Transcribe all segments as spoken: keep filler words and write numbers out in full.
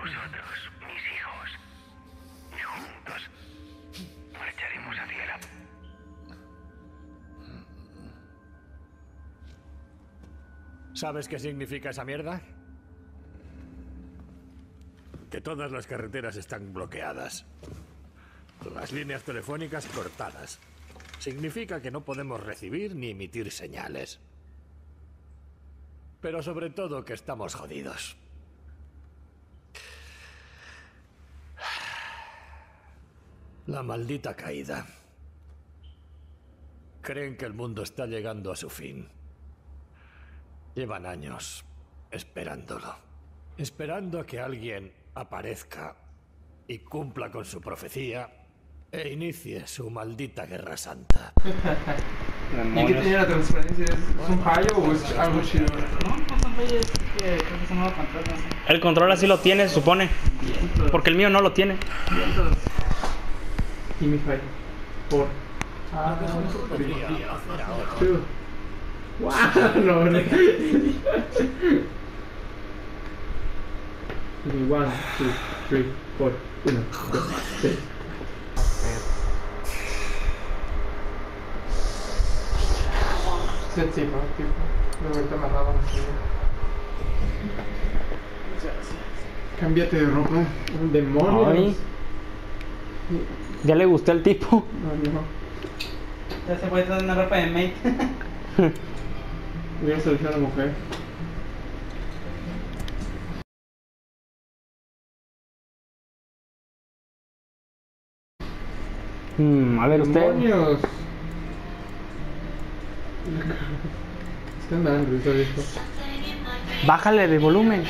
vosotros, mis hijos. Y juntos marcharemos hacia la... ¿Sabes qué significa esa mierda? Que todas las carreteras están bloqueadas. Las líneas telefónicas cortadas. Significa que no podemos recibir ni emitir señales. Pero sobre todo que estamos jodidos. La maldita caída. Creen que el mundo está llegando a su fin. Llevan años esperándolo. Esperando a que alguien aparezca y cumpla con su profecía e inicie su maldita guerra santa. ¿Y qué tenía la transparencia? ¿Es un fallo o es algo chido? No, no son fallos, es que creo que son nuevos contratos. El control así lo tiene, se supone. Porque el mío no lo tiene. Vientos. Y mi fallo. Por. Ah, two. Wow, no, no. One, two, three, four. Uno, dos, tres. Sí, tipo, tipo. Me vuelto amarrado a la silla. Cámbiate de ropa. ¡Demonios! Ay. Ya le gustó el tipo. No, no. Ya se puede traer una ropa de mate. Voy a seleccionar a la mujer. Hmm, a ver, usted. ¡Demonios! Están dando risa de esto. Bájale de volumen.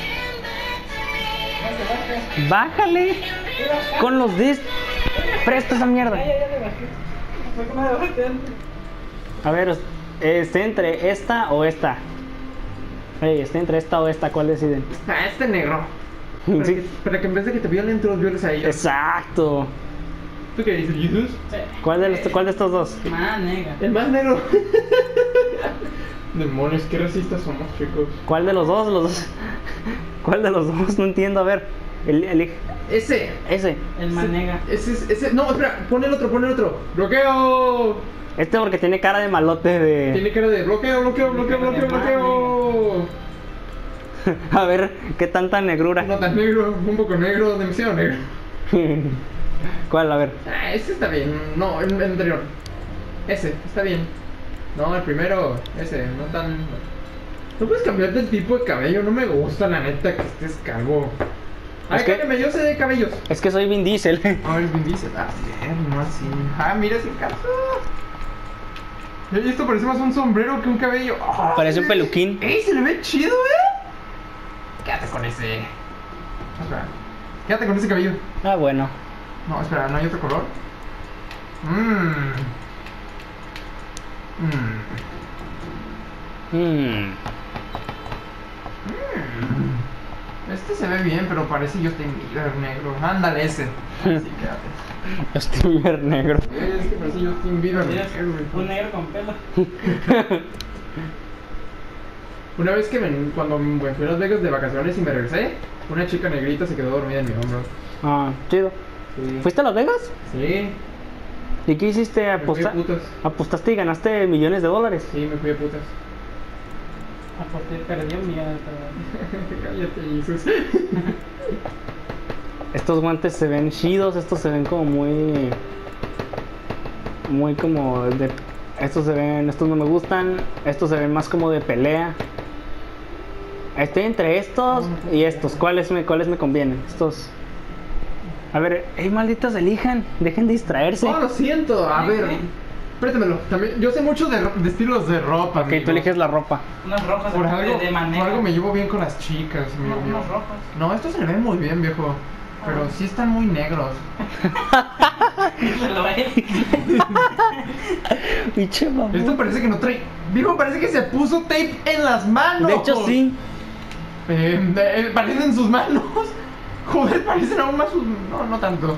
Bájale. Con los dis. Presta esa mierda. Ya, ya, ya le bajé. Fue como de bajé antes. A ver, ¿esté entre esta o esta? Hey, ¿esté entre esta o esta? ¿Cuál deciden? Ah, este negro. Para, Sí. que, para que en vez de que te violen, tú los violes a ellos. Exacto. ¿Tú qué dices, Jesus? Sí. ¿Cuál de, los, ¿Cuál de estos dos? Más nega. El más negro. Demonios, qué racistas somos, chicos. ¿Cuál de los dos? Los dos. ¿Cuál de los dos? No entiendo. A ver, el, el, Ese. ese. El más nega. Ese, ese, ese. No, espera, pon el otro, pon el otro. ¡Bloqueo! Este porque tiene cara de malote de... Tiene cara de bloqueo, bloqueo, bloqueo, bloqueo, bloqueo. A ver, ¿qué tanta negrura? No tan negro, un poco negro, demasiado negro. ¿Cuál? A ver. Ah, ese está bien. No, el, el anterior. Ese, está bien. No, el primero, ese, no tan... No puedes cambiarte el tipo de cabello, no me gusta la neta que estés calvo. Ay, Es que- cámbiame, yo sé de cabellos. Es que soy Vin Diesel. A ver, Vin Diesel. Ah, bien, no así. Ah, mira ese caso. Oye, esto parece más un sombrero que un cabello. Ah, Parece un se ve- peluquín. ¡Ey, se le ve chido, eh! Quédate con ese. Espera. Quédate con ese cabello. Ah, bueno. No, espera, ¿no hay otro color? Mmm. Mmm. Hmm. Este se ve bien, pero parece Justin Bieber negro. Ándale ese. Así quédate. Justin Bieber negro. Es que parece Justin Bieber Mira, negro. un negro con pelo. Una vez que me, cuando me fui a Las Vegas de vacaciones y me regresé, una chica negrita se quedó dormida en mi hombro. Ah, chido. Sí. ¿Fuiste a Las Vegas? Sí. ¿Y qué hiciste? Me fui a Aposta putas. ¿Apostaste y ganaste millones de dólares? Sí, me fui a putas. Aposté, perdió un millón de dólares. Cállate, Jesus. Estos guantes se ven chidos, estos se ven como muy... Muy como de... Estos se ven, estos no me gustan, estos se ven más como de pelea. Estoy entre estos y estos, ¿cuáles me, cuáles me convienen? Estos... A ver, hey, malditos, elijan, dejen de distraerse. No, lo siento. A ver, préstamelo. También, yo sé mucho de, ro- de estilos de ropa. Ok, tú amigos. eliges la ropa. Unas rojas Por de, algo, de por manera. algo me llevo bien con las chicas, mi No, amigo. unas rojas. No, estos se le ven muy bien, viejo. Pero sí están muy negros. Lo ve. Pinche mamón. Esto parece que no trae. Viejo, parece que se puso tape en las manos. De hecho, sí. Eh, eh, parecen sus manos. Joder, parecen aún más sus. No, no tanto.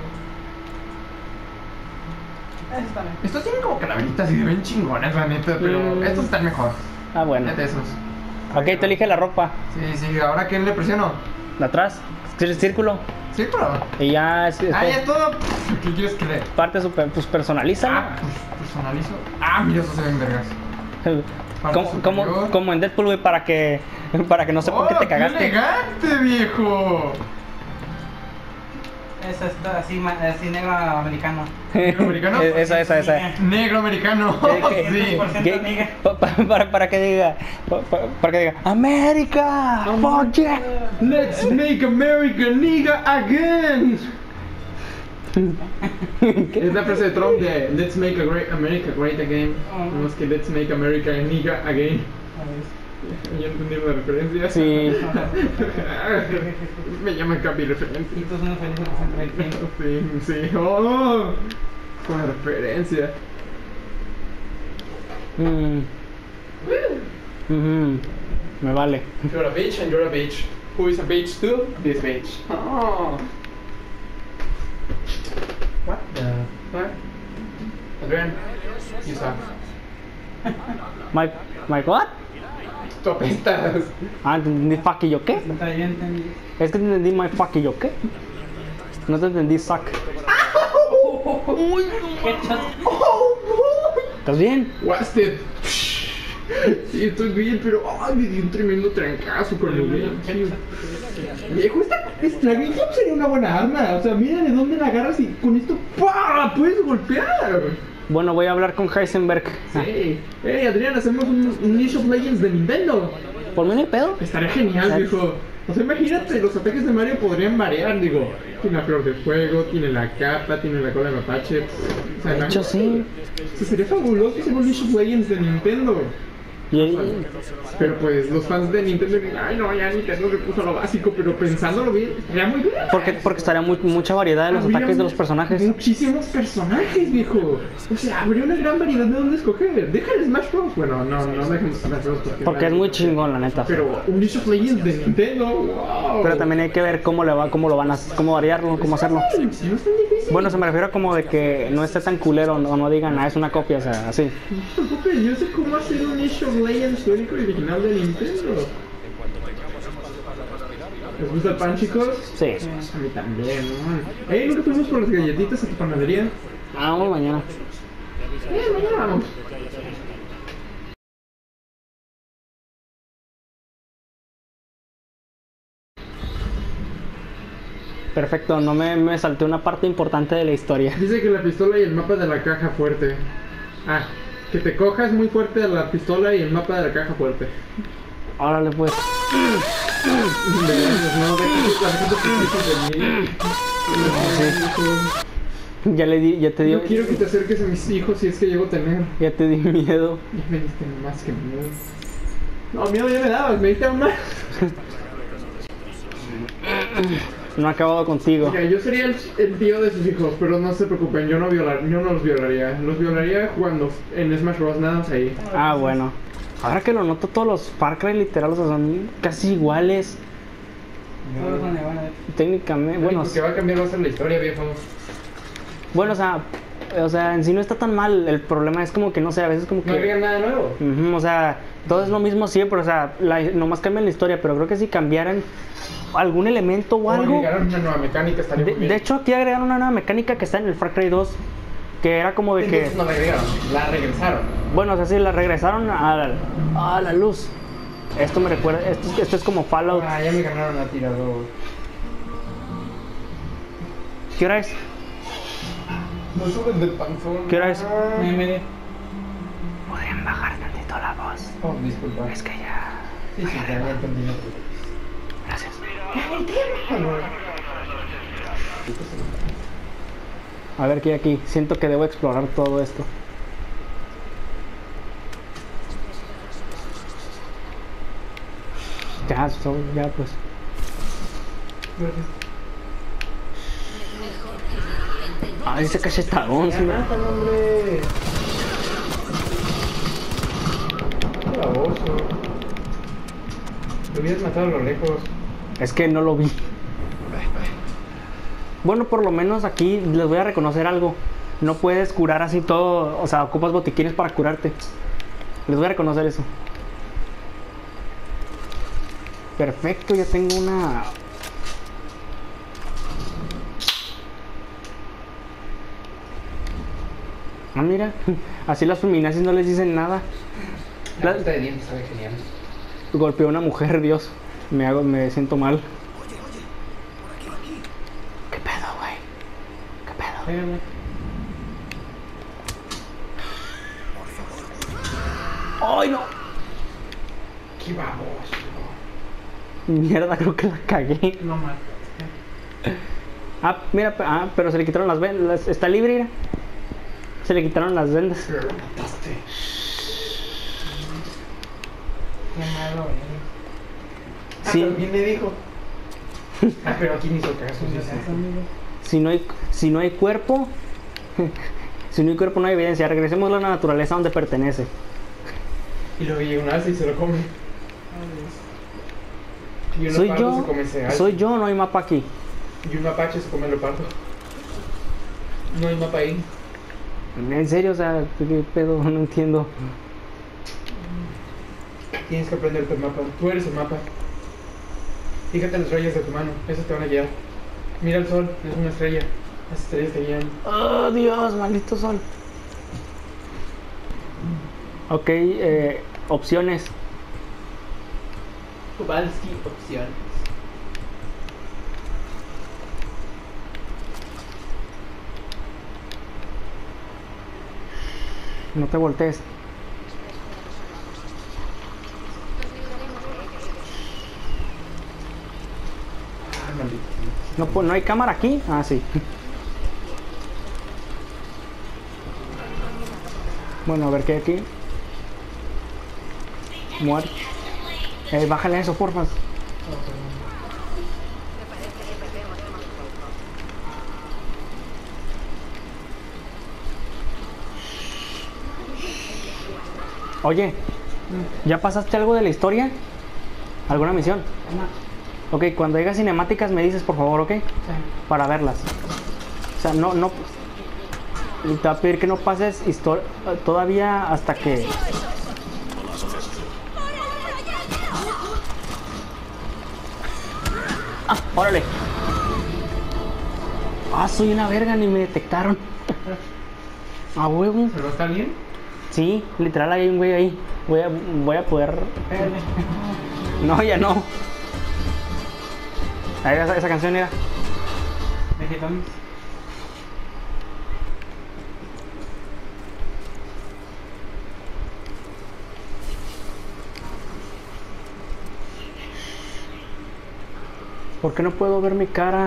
Eso está bien. Estos tienen como calaveritas y se ven chingones, la neta. Pero Mm. estos están mejor. Ah, bueno. Fíjate esos. Ok, tú eliges la ropa. Sí, sí, ahora que le presiono. ¿La atrás? el círculo. Sí, pero. Y ya es, es Ah, ya todo. ¿Qué quieres que le.? parte super, pues personalízalo. Ah, pues personalizo. Ah, mira, eso se ven vergas. Parte como, como, superior. como en Deadpool, güey, para que, para que no sepa que ¡Oh, te cagaste. ¡Qué elegante, viejo! Esa está así, ma- así negro americano. ¿Negro americano? esa, esa, esa. Negro americano. ¿Qué- Sí. cien por ciento ¿Qué- nigga. pa- pa- para, para que diga, pa- pa- para que diga, América, fuck yeah. Let's make America nigga again. Es la frase de Trump de Let's make a great America great again. No es que Let's make America nigga again. Ya entendí la referencia. Sí. Me llaman Capi referencia. Y tú son felices entre el tiempo. Sí, sí. Oh, con la referencia. Mm. Ujú. Me vale. You're a bitch and you're a bitch. Who is a bitch too? This bitch. Oh. What the fuck? Adrian, you suck. My, my what? Tú apestas. Ah, ¿entendí fuck y yo qué? Está bien, entendí. Es que entendí my fuck y yo qué. No te entendí suck. ¿Estás bien? What's it? Sí, estoy bien, pero ay, me dio un tremendo trancazo con el Game. Viejo, esta, esta la Game sería una buena arma. O sea, mira de dónde la agarras y con esto ¡pah! Puedes golpear. Bueno, voy a hablar con Heisenberg. Sí. Hey, Adrián, hacemos un, un League of Legends de Nintendo. Por mí no hay pedo. Estaría genial, viejo. O sea, imagínate, los ataques de Mario podrían variar, digo. Tiene la flor de fuego, tiene la capa, tiene la cola de mapache. O sea, De hecho, sí. O sea, sería fabuloso hacer un League of Legends de Nintendo. Y, Pero pues los fans de Nintendo dicen, ay no, ya Nintendo se puso a lo básico, pero pensándolo bien, estaría muy bien. porque, porque estaría muy, mucha variedad de los Habría ataques de los personajes. Muchísimos personajes, viejo. O sea, habría una gran variedad de dónde escoger. Deja el Smash Bros. Bueno, no, no dejemos Smash Bros. Porque, Porque es muy chingón, la neta. Pero un League of Legends de Nintendo, wow. Pero también hay que ver cómo le va, cómo lo van a, cómo variarlo, cómo hacerlo. No es tan difícil. Bueno, se me refiere a como de que no esté tan culero o no, no digan, ah, es una copia, o sea, así. No te preocupes, yo sé cómo hacer un League of Legends único y original de Nintendo. ¿Les gusta el pan, chicos? Sí. A mí también, ¿no? Ey, ¿nunca fuimos por las galletitas a tu panadería? Ah, vamos mañana. Eh, mañana vamos. Perfecto, no me, me salté una parte importante de la historia. Dice que la pistola y el mapa de la caja fuerte. Ah, que te cojas muy fuerte a la pistola y el mapa de la caja fuerte. Órale, pues. No, de de Ya le di, ya te dio, Yo quiero que te acerques a mis hijos si es que llego a tener. ya te di miedo. Ya me diste más que miedo. No, miedo ya me dabas, me diste aún más. No he acabado contigo. Mira, yo sería el, el tío de sus hijos, pero no se preocupen, yo no violar, yo no los violaría. Los violaría jugando en Smash Bros. Nada más ahí. Ah, bueno. Ahora que lo noto, todos los Far Cry literal, o sea, son casi iguales. Todos son iguales. Técnicamente, bueno, Lo que va a cambiar va a ser la historia, viejo. bueno, o sea, o sea, en sí no está tan mal. El problema es como que no sé, a veces como No agregan que, nada nuevo. Ujú, o sea, todo es lo mismo siempre, o sea, la, nomás cambian la historia, pero creo que si cambiaran algún elemento o O algo. agregaron una nueva mecánica, estaría De, muy bien. de hecho, aquí agregaron una nueva mecánica que está en el Far Cry dos, que era como de que, Entonces no la agregaron, la regresaron. bueno, o sea, sí, la regresaron a la, a la luz. Esto me recuerda, esto, esto es como Fallout. Ah, ya me ganaron la tirador. ¿Qué hora es? No suben del panzón. ¿Qué hora es? Me medio. Podrían bajar tantito la voz. Oh, disculpa. Es que ya. Sí, sí, ya ya entendí. Gracias. A ver qué hay aquí. Siento que debo explorar todo esto. Ya, so- ya pues. Ah, dice cachetadón, sí, ¿no? Mátalo, hombre. Qué baboso. Lo hubieras matado a lo lejos. Es que no lo vi. Bueno, por lo menos aquí les voy a reconocer algo. No puedes curar así todo, o sea, ocupas botiquines para curarte. Les voy a reconocer eso. Perfecto, ya tengo una mira. Así las feminazis no les dicen nada. La La- pasta de dientes sabe genial. Golpeó a una mujer, Dios. Me hago, me siento mal. ¿Qué pedo, güey? ¿Qué pedo? Pégale. ¡Ay, no! ¡Qué baboso! Mierda, creo que la cagué. No más. Ah, mira, pe- ah, pero se le quitaron las vendas. Está libre, mira. Se le quitaron las vendas. Pero lo mataste. Qué malo eres. Ah, Sí. también me dijo. Ah, pero aquí ni hizo caso. ¿Qué Sí, me sí. pasa, amigo? Si no hay, si no hay cuerpo, si no hay cuerpo no hay evidencia. Regresemos a la naturaleza donde pertenece. Y luego llega un alce y se lo come. Y un Soy leopardo yo, se come ese alce. soy yo, no hay mapa aquí. Y un mapache se come el leopardo. No hay mapa ahí. En serio, o sea, ¿qué pedo? No entiendo. Tienes que aprender tu mapa. Tú eres el mapa. Fíjate en las rayas de tu mano. Esas te van a guiar. Mira el sol. Es una estrella. Las estrellas te guían. Oh, Dios, maldito sol. Ok, eh, opciones. Kowalski opciones. No te voltees. Ah, maldito. No, pu- no hay cámara aquí. Ah, sí. Bueno, a ver qué hay aquí. Muerte. Eh, bájale eso, porfa. Oye, ¿ya pasaste algo de la historia? ¿Alguna misión? No. Ok, cuando llegas cinemáticas me dices por favor, ¿ok? Sí. Para verlas. O sea, no, no. Te voy a pedir que no pases historia todavía hasta que. Ah, órale. Ah, soy una verga, ni me detectaron. A huevo. ¿Pero está bien? Sí, literal hay un güey ahí. Voy a, voy a poder. Pégale. No, ya no. Ahí esa, esa canción era. Vegetales. ¿Por qué no puedo ver mi cara?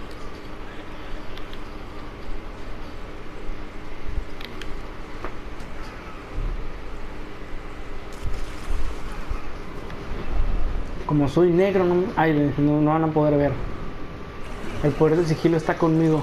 Como soy negro, no, ay, no, no van a poder ver. El poder del sigilo está conmigo.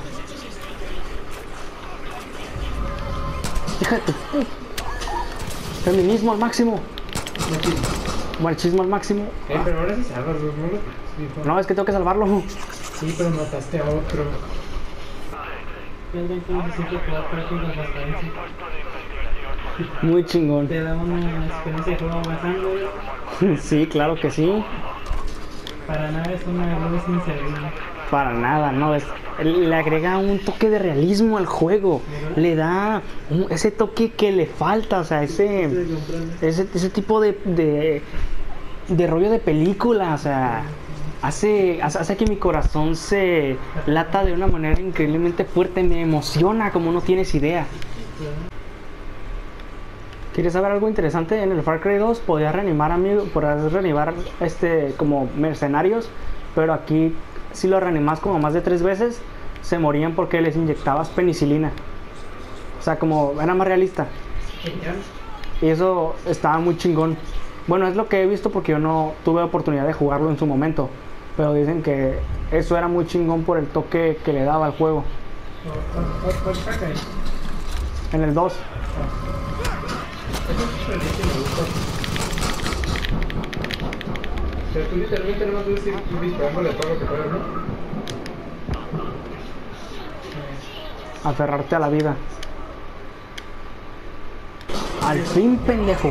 Fíjate. Feminismo al máximo. Machismo al máximo. Eh, pero ahora sí salvas los monos. No, es que tengo que salvarlo. Sí, pero mataste a otro. Pierde que necesito jugar prácticas bastante. Muy chingón. Te da una experiencia de juego bastante. Sí, claro que sí. Para nada es una error inservible. Para nada, no. Es, le agrega un toque de realismo al juego. Le da un- ese toque que le falta, o sea, ese, ese, ese tipo de, de, de rollo de película, o sea, hace, hace, hace que mi corazón se lata de una manera increíblemente fuerte, me emociona como no tienes idea. ¿Quieres saber algo interesante? En el Far Cry dos podías reanimar amigos, podías reanimar este, como mercenarios, pero aquí si lo reanimas como más de tres veces, se morían porque les inyectabas penicilina. O sea, como era más realista. Genial. Y eso estaba muy chingón. Bueno, es lo que he visto porque yo no tuve oportunidad de jugarlo en su momento. Pero dicen que eso era muy chingón por el toque que le daba al juego. ¿Cuál fue el caca ahí? En el dos. Eso es el que me gusta. Pero tú literalmente no vas a decir tú disparándole todo lo que puedas, ¿no? Aferrarte a la vida. Al fin, pendejo.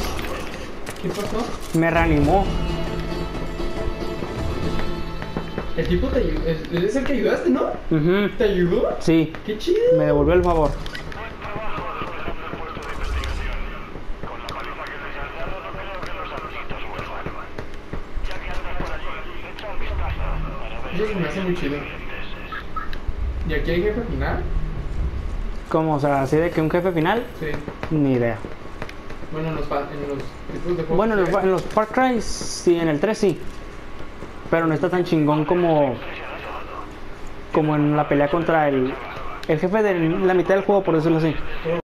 ¿Qué pasó? Me reanimó. El tipo te ayudó. Es, es el que ayudaste, ¿no? Ujú. ¿Te ayudó? Sí, Qué chido. me devolvió el favor. Eso se me hace muy chido. ¿Y aquí hay jefe final? ¿Cómo? O sea, así de que un jefe final, Sí. ni idea. Bueno, en los, pa- en los tipos de juegos. Bueno, en que los, hay. en los Far Cry sí, en el tres sí. Pero no está tan chingón como. Como en la pelea contra el. El jefe de la mitad del juego, por decirlo así.